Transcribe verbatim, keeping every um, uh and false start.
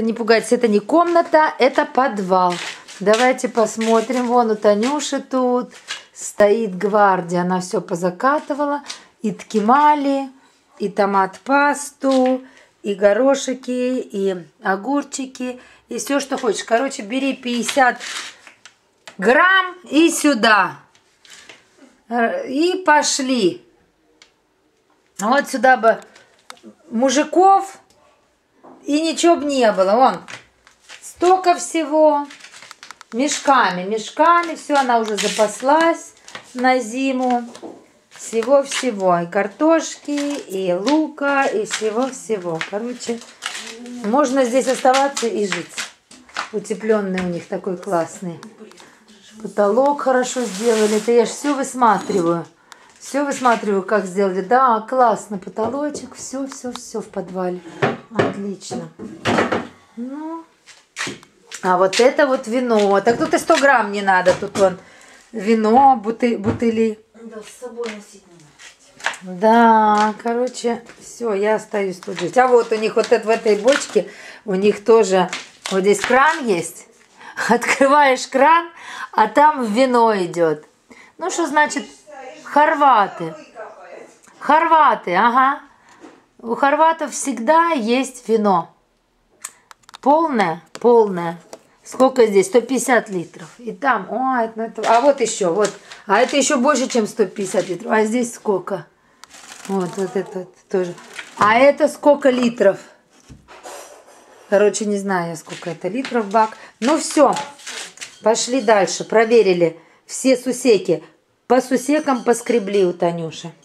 Не пугайтесь, это не комната, это подвал. Давайте посмотрим. Вон у Танюши тут стоит гвардия. Она все позакатывала. И ткемали, и томат-пасту, и горошики, и огурчики, и все, что хочешь. Короче, бери пятьдесят грамм и сюда. И пошли. Вот сюда бы мужиков, и ничего бы не было. Вон, столько всего. Мешками, мешками. Все, она уже запаслась на зиму. Всего-всего. И картошки, и лука, и всего-всего. Короче, можно здесь оставаться и жить. Утепленный у них такой классный. Потолок хорошо сделали. Это я же все высматриваю. Все высматриваю, как сделали. Да, классно. Потолочек. Все, все, все в подвале. Отлично. Ну. А вот это вот вино. Так тут и сто грамм не надо. Тут вон вино, бутыль, бутыли. Да, с собой носить надо. Да, короче, все, я остаюсь тут жить. А вот у них вот это, в этой бочке, у них тоже, вот здесь кран есть. Открываешь кран, а там вино идет. Ну, что значит хорваты? Хорваты, ага. У хорватов всегда есть вино. Полное, полное. Сколько здесь? сто пятьдесят литров. И там, о, это, это, а вот еще, вот. А это еще больше, чем сто пятьдесят литров. А здесь сколько? Вот, вот это вот тоже. А это сколько литров? Короче, не знаю я, сколько это литров бак. Ну все, пошли дальше. Проверили все сусеки. По сусекам поскребли у Танюши.